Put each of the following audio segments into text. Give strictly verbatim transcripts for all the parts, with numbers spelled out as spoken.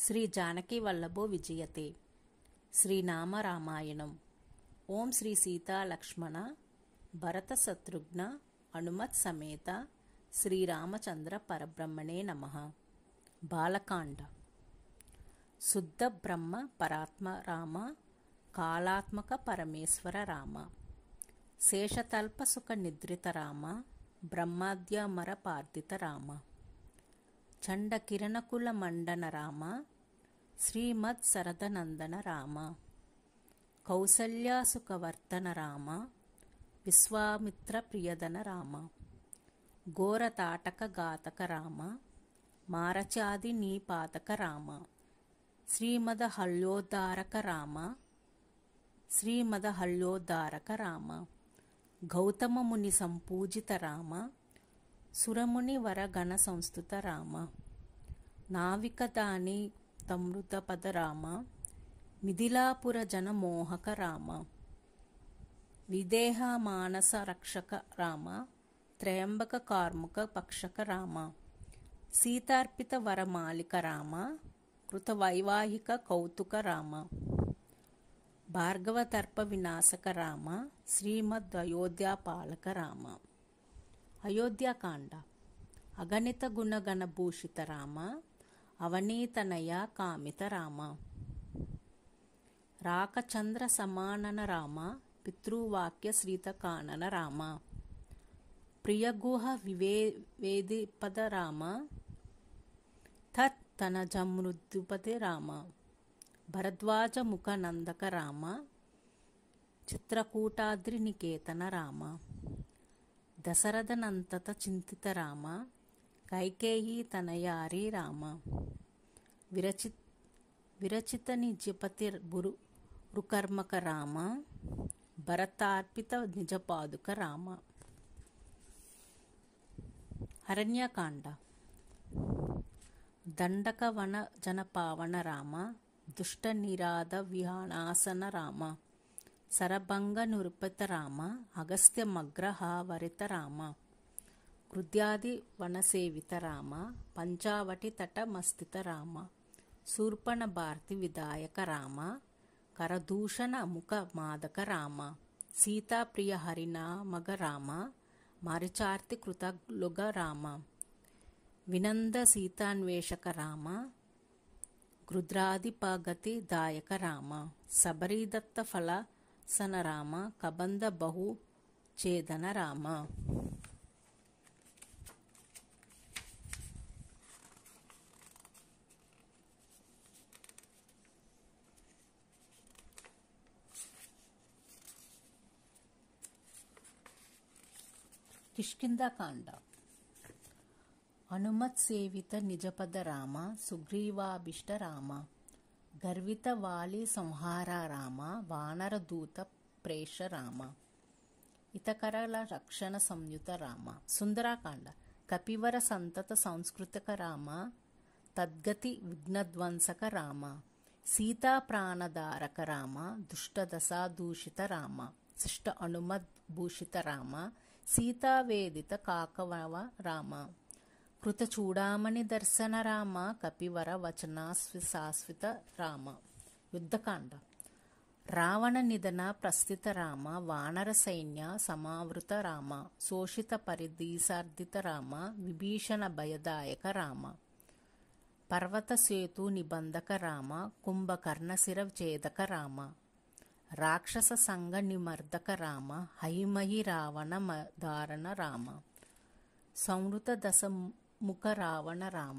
శ్రీ జానకి వల్లభో విజయతే. శ్రీనామ రామాయణం. ఓం శ్రీ సీతా లక్ష్మణ భరత శత్రుఘ్న హనుమత్ సమేత శ్రీరామచంద్ర పరబ్రహ్మణే నమః. బాలకాండ. శుద్ధ బ్రహ్మ పరాత్మ రామ, కాళాత్మక పరమేశ్వర రామ, శేషతల్ప సుఖ నిద్రిత రామ, బ్రహ్మాద్యమర పార్థిత రామ, చండ కిరణకుల మండన రామ, శ్రీమద్ శరదనందన రామ, కౌసల్యాసుఖవర్ధన రామ, విశ్వామిత్ర ప్రియదన రామ, ఘోరతాటక ఘాతక రామ, మారచాది నీపాతక రామ, శ్రీమద హల్యోద్ధారక రామ, శ్రీమద హల్యోద్ధారక రామ, గౌతమ ముని సంపూజిత రామ, సురముని వరగణ సంస్థుత రామ, నావికదాని తమృతపద రామ, మిథిలాపుర జన మోహక రామ, విదేహ మానస రక్షక రామ, త్రయంబక కార్ముక పక్షక రామ, సీతార్పిత వరమాలిక రామ, కృత వైవాహిక కౌతుక రామ, భార్గవతర్ప వినాశక రామ, శ్రీమద్ అయోధ్యాపాలక రామ. అయోధ్యాకాండ. అగణిత గుణగణ భూషిత రామ, అవనీతనయ కామిత రామ, రాకచంద్ర సమానన రామ, పితృవాక్య శ్రీత కానన రామ, ప్రియగుహ వివేదిపద రామ, తత్ తనజమృద్యుపతి రామ, భరద్వాజ ముఖ నందక రామ, చిత్రకూటాద్రి నికేతన రామ, దశరథనంతత చింతిత రామ, కైకేయీ తనయారి రామ, విరచి విరచిత నిజపతి బురు రుకర్మక రామ, భరతార్పిత నిజపాదుక రామ. అరణ్యకాండ. దండక వన జనపావన రామ, దుష్ట నిరాధ వినాశన రామ, సరభంగ నిరుపిత రామ, అగస్త్య మగ్రహావరిత రామ, కృద్యాది వనసేవిత రామ, పంచావటి తట మస్థిత రామ, శూర్పణ భారతి విదాయక రామ, కరదూషణ ముఖ మాదక రామ, సీతాప్రియ హరినామగ రామ, మరిచార్తి కృతలుగ రామ, వినంద సీతాన్వేషక రామ, గృద్రాదిపగతి దాయక రామ, శబరీదత్త ఫల సన రామ, కబంధ బహు ఛేదన రామ. కిష్కింధకాండ. హనుమత్ సేవిత నిజపద రామ, సుగ్రీవాభిష్ట రామ, గర్విత వాలి సంహార రామ, వానర దూత ప్రేష రామ, ఇతకరల రక్షణ సంయుత రామ. సుందరాకాండ. కపివర సంతత సంస్కృతక రామ, తద్గతి విఘ్నధ్వంసక రామ, సీతా ప్రాణధారక రామ, దుష్టదశా దూషిత రామ, శిష్ట హనుమద్ భూషిత రామ, సీతావేదిత కాకవవ రామ, కృత చూడామణి దర్శన రామ, కపివర వచనాశ్విశాశ్విత రామ. యుద్ధకాండ. రావణ నిధన ప్రస్థిత రామ, వానర సైన్య సమావృత రామ, శోషిత పరిదీసార్దిత రామ, విభీషణ భయదాయక రామ, పర్వత సేతు నిబంధక రామ, కుంభకర్ణశిర ఛేదక రామ, రాక్షస సంగ నిమర్దక రామ, హైమహి రావణ దారణ రామ, సంవృత దశ ముఖ రావణ రామ,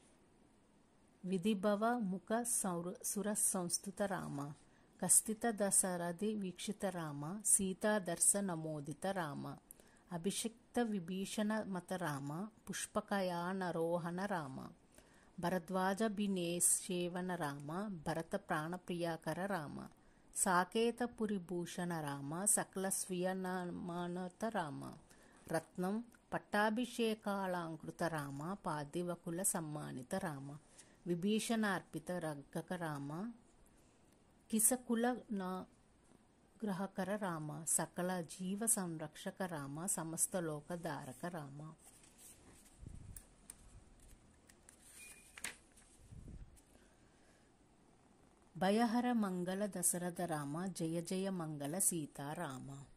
విధిభవ ముఖ సుర సంస్థుత రామ, కస్థిత దశరథి వీక్షిత రామ, సీతాదర్శ నమోదిత రామ, అభిషిక్త విభీషణ మత రామ, పుష్పకయానరోహణ రామ, భరద్వాజభినేసేవన రామ, భరత ప్రాణప్రియాకర రామ, సాకేతపురిభూషణ రామ, సకల స్వీయనమానత రామ, రత్నం పట్టాభిషేకాలంకృత రామ, పార్థివకుల సమ్మానిత రామ, విభీషణార్పిత రగ్గక రామ, కిసకుల నాగ్రహకర రామ, సకల జీవ సంరక్షక రామ, సమస్త లోకధారక రామ. భయహర మంగళ దశరథ రామ జయ జయ మంగళ సీతారామ.